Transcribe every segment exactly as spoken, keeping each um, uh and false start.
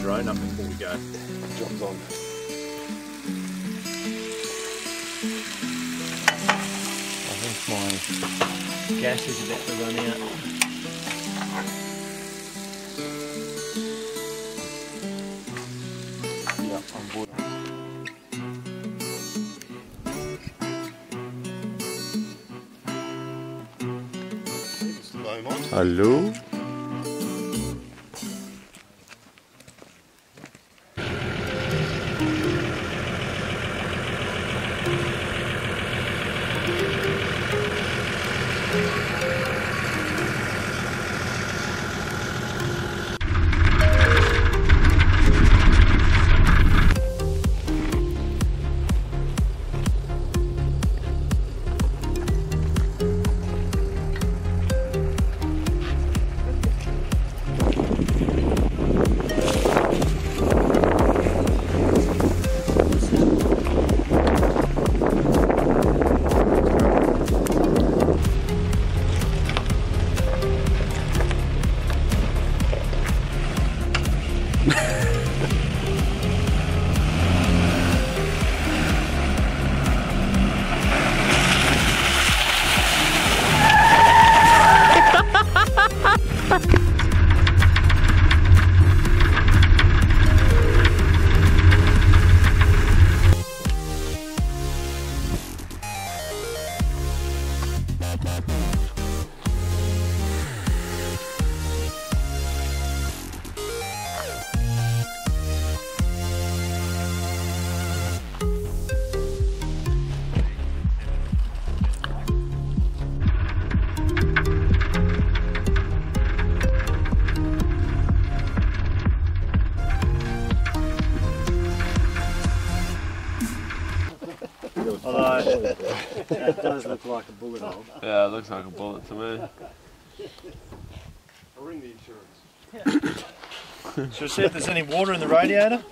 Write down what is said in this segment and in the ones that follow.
drone up before we go. John's on. I think my gas is about to run out. Yeah, I'm bored. Hello? Although it does look like a bullet hole. Yeah, it looks like a bullet to me. I'll ring the insurance. Should we see if there's any water in the radiator?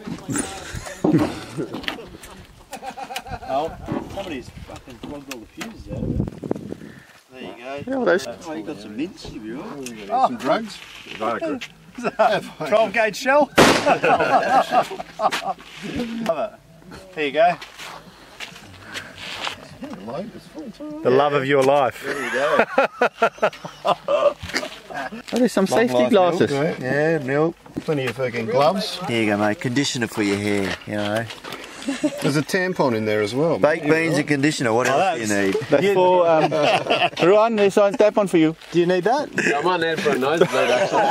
Oh, somebody's fucking plugged all the fuses out of it. There you go. Yeah, those... Oh, you got some mints, have you? Oh. Some drugs? twelve gauge shell? There you go. The love of your life. There you go. Oh, there's some safety glasses. Milk, right? Yeah, milk. Plenty of fucking gloves. Here you go, mate. Conditioner for your hair, you know. There's a tampon in there as well. Baked beans and conditioner. What else do you need? That's for, um, Ruan, there's a tap on for you. Do you need that? Yeah, I might need for a nosebleed actually.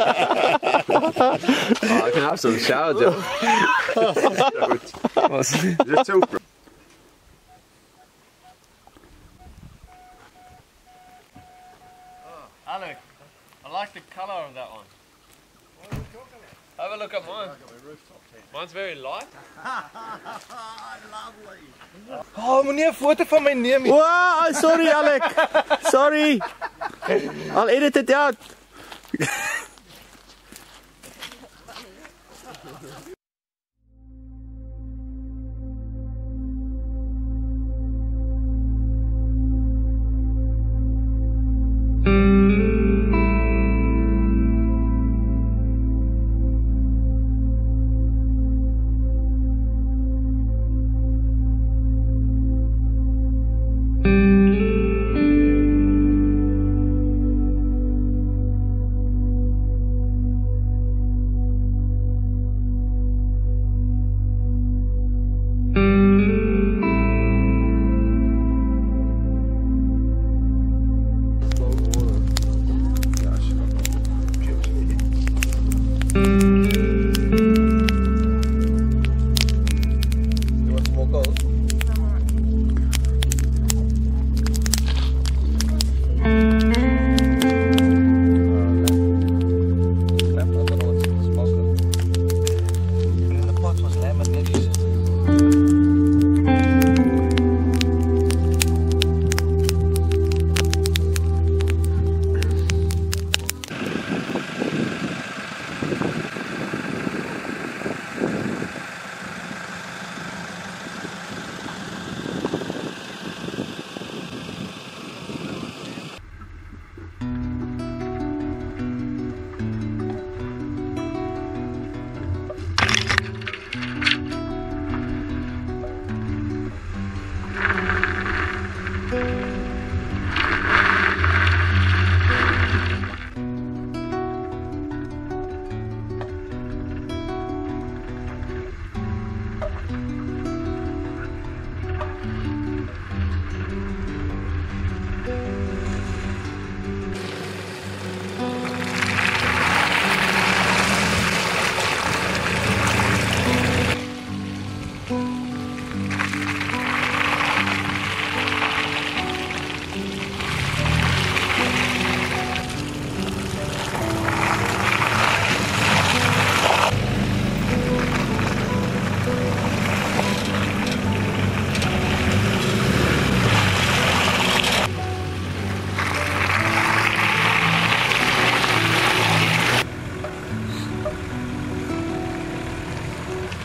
Oh, I can have some shower gel. Just toothbrush. Alec, I like the colour of that one. What are we talking about? Have a look at mine. Mine's very light. Oh, meneer, 'n foto van my neem. Wow, sorry, Alec. Sorry. I'll edit it out.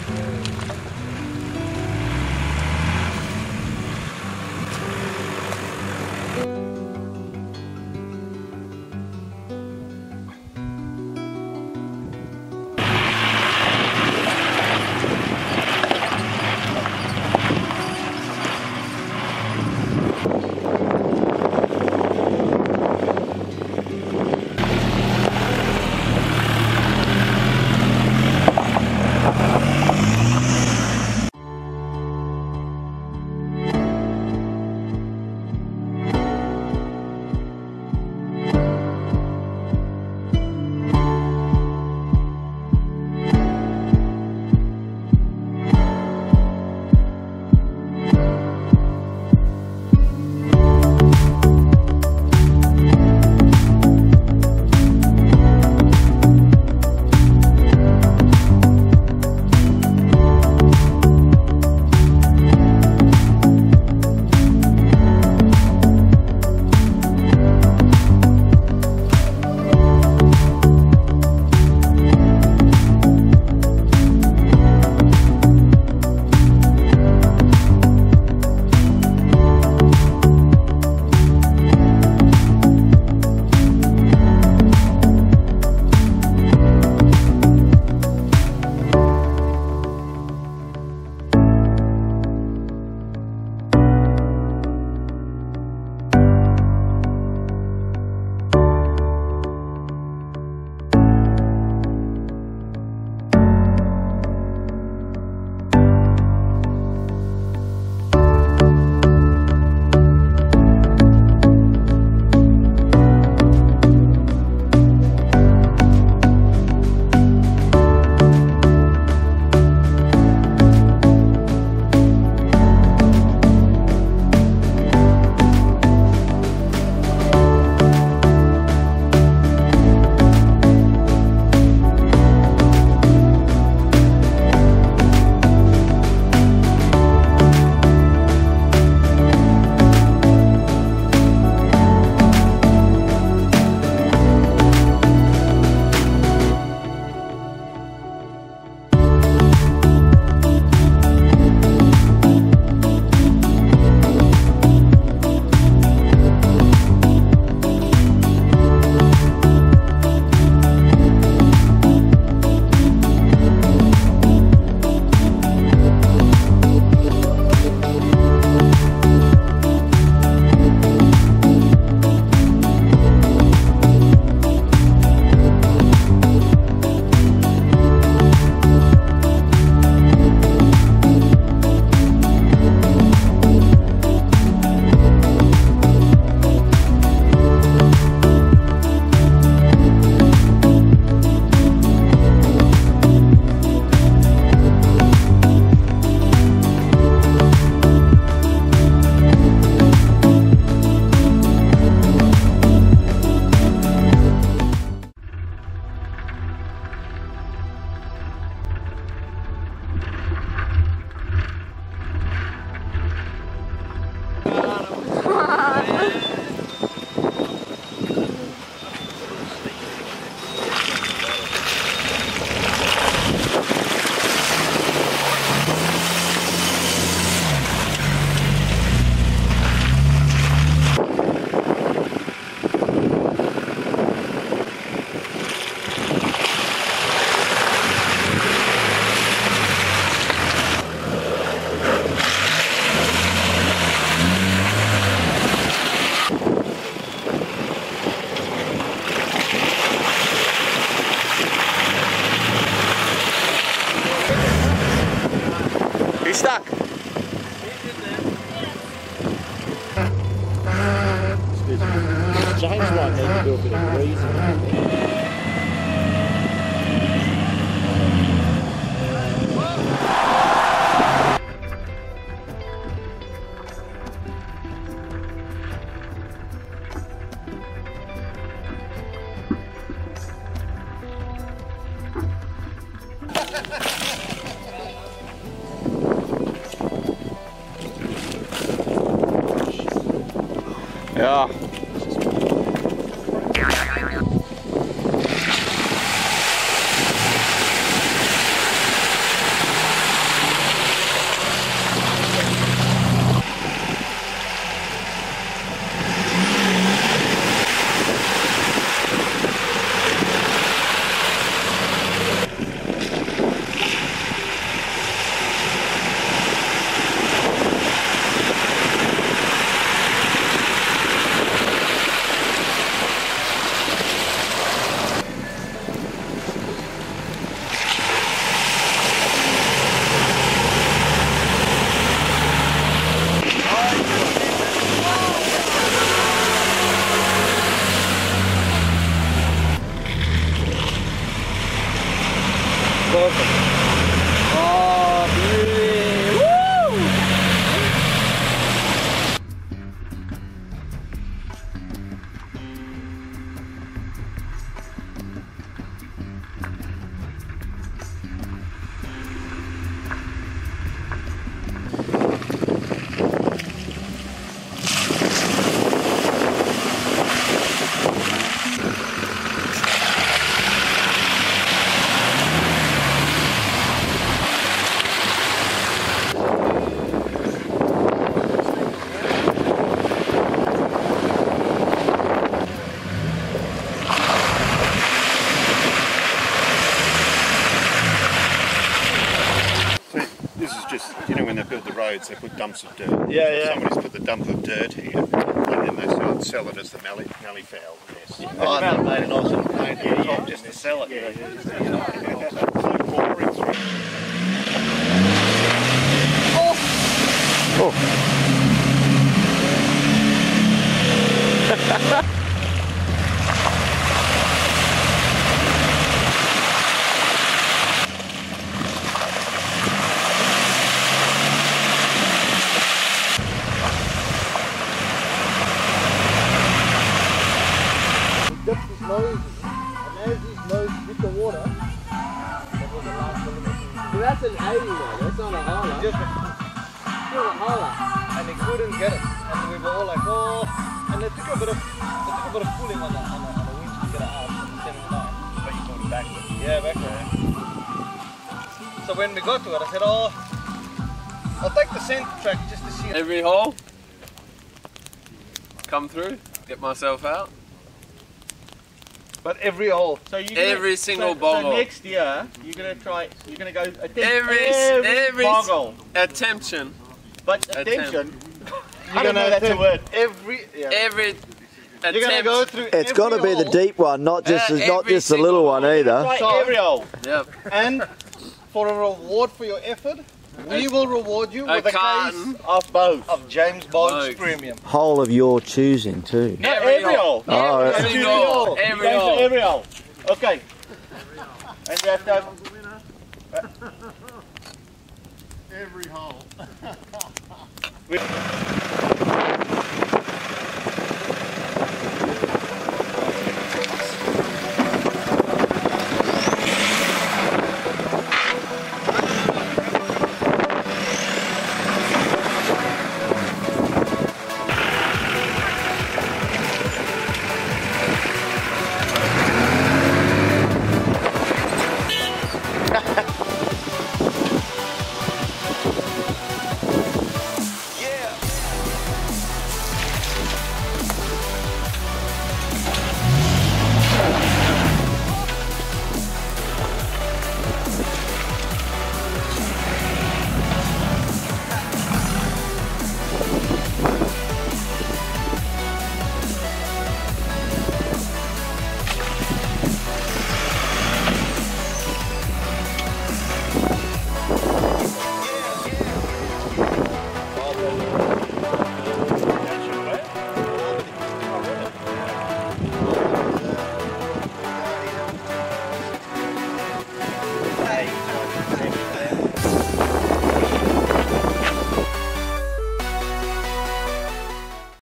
stuck. James might need to do a bit of breathing. Ja. this is just, you know, when they build the roads, they put dumps of dirt. Yeah, yeah. Somebody's put the dump of dirt here, and then they sell, sell it as the mallee, mallee fowl nest. Oh, I haven't made an awesome paint here, yeah, just to sell it. Yeah, yeah, just to, you know, so boring through. Oh. Dipped his nose in, and as his nose hit the water, that was the last millimeter. So that's an eighty though, that's not a holler. Just a, still a holler. And he couldn't get it. And we were all like, oh, and it took a bit of, it took a bit of pulling on the, on the, on the winch to get it out from the seventy-nine. But you pulled it backwards. Yeah, backwards. So when we got to it, I said, oh, I'll take the center track just to see it. Every hole, come through, get myself out. But every hole. So you Every single so, boggle. So next year, you're gonna try. You're gonna go attempt Every every, every boggle. attention, But attempt. attention. I You're don't know gonna that's a attempt word. every. Yeah. every You're gonna attempt. go through. It's every got to be the hole, deep one, not just Yeah, not every just the little single one hole. either. Try So- every hole. Yep. And for a reward for your effort, we will reward you A with a carton. case of both of James Boggs Bogues. Premium. Hole of your choosing too. No, Every every hole. Oh, every, right. Every every hole. hole. Every You guys hole. do every hole. Okay. And you have to have Every hole. we-